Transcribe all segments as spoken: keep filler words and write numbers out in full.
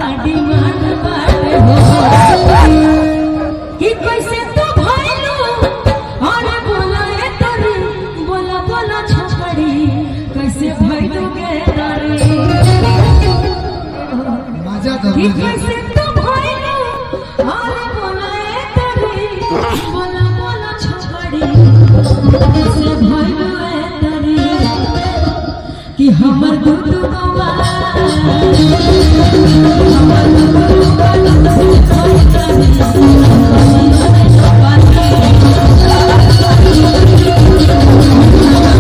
demand बाटे हो कि कैसे तो भइलो अरे बोला ए तोरी बोला बोला छोकरी कैसे भइलो गे तारी मजा तो कि कैसे तो भइलो अरे बोला ए तोरी बोला बोला छोकरी कैसे भइलो ए तारी कि हमर दूध गवा हमर दूध गवा से भइलो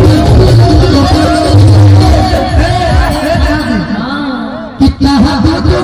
कितना